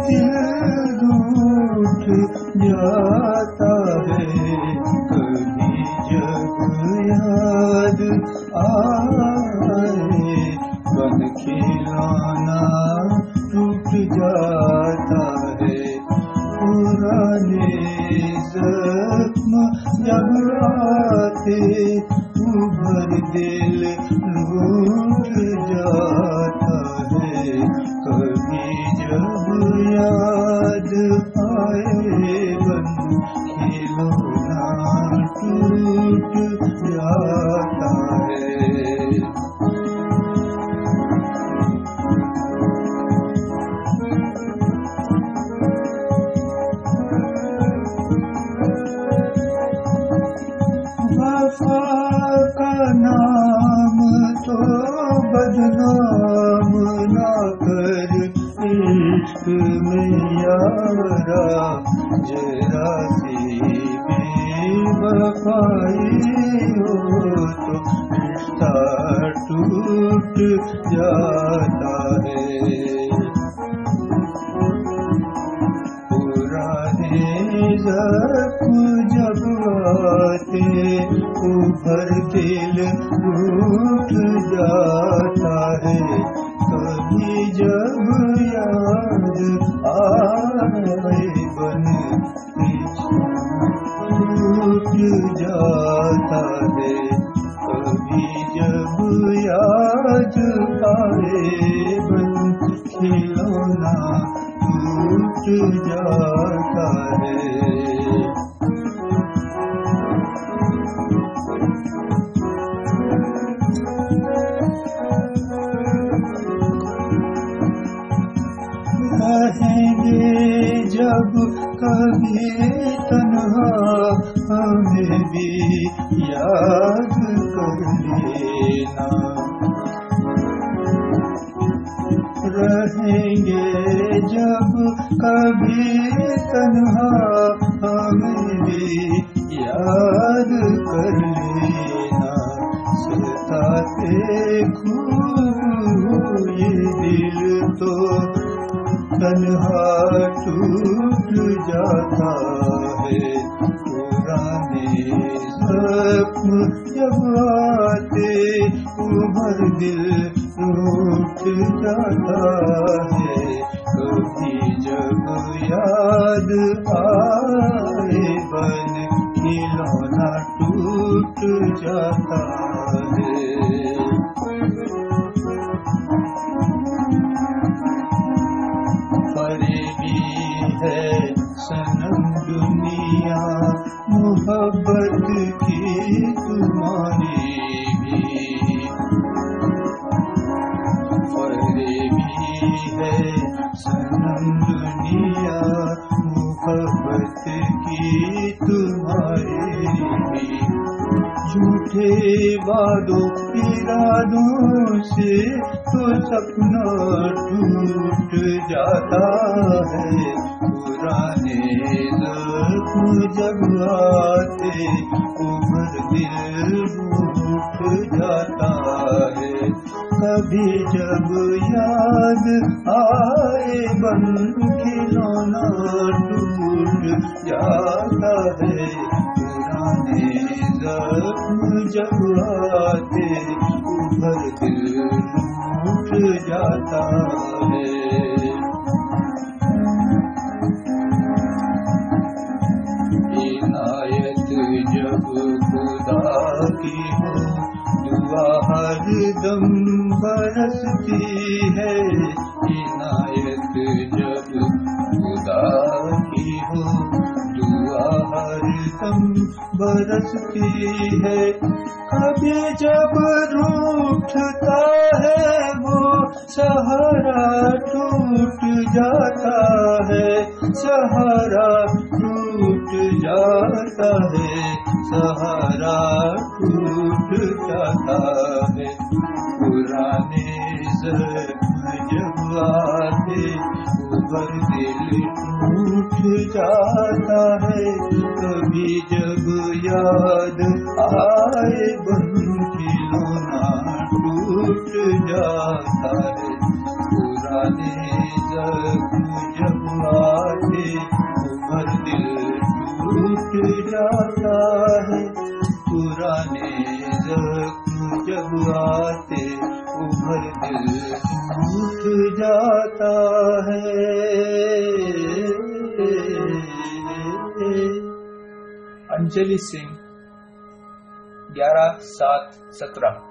दिल रूठ जाता है। कभी जब याद आए बन खिलौना टूट जाता है। पुराने जख्म जब आते उभर दिल रूठ जाता है। कभी जब याद आए बन खिलौना टूट जाता है। वफा का नाम तो बदनाम ना कर इश्क में यारा। जरा सी बेवफाई हो तो रिश्ता टूट जाता है। पुराने जख्म जब आते उभर दिल रूठ जाता है। कभी जब याद आए बन टूट जाता है। कभी जब याद आए बन खिलौना टूट जाता है। रहेंगे जब कभी तन्हा हमें भी याद कर लेना। रहेंगे जब कभी तन्हा हमें भी याद कर लेना। सताते खूब ये दिल तो तन्हा टूट जाता है। पुराने जख्म जब आते उभर दिल रूठ जाता है। कभी जब याद आए बन खिलौना टूट जाता है। फरेबी है सनम दुनिया मोहब्बत की तुम्हारी भी। फरेबी है सनम दुनिया मोहब्बत की तुम्हारी भी। झूठे वादों इरादों से तो सपना टूट जाता है। पुराने जख्म जब आते उभर दिल रूठ जाता है। कभी जब याद आए बन खिलौना टूट जाता है। पुराने जख्म जब आते उभर दिल रूठ जाता है। इनायत जब खुदा की हो दुआ हरदम बरसती है। इनायत जब खुदा की हो दुआ हरदम बरसती है। कभी जब रूठता है वो सहारा टूट जाता है। सहारा टूट जाता है। सहारा टूट जाता है। पुराने जख्म जब आते उभर दिल टूट जाता है। कभी जब याद आए बन खिलौना टूट जाता है। पुराने जख्म जब जाता है, पुराने जख्म जब आते उभर दिल टूट जाता है। अंजलि सिंह 11/7/17।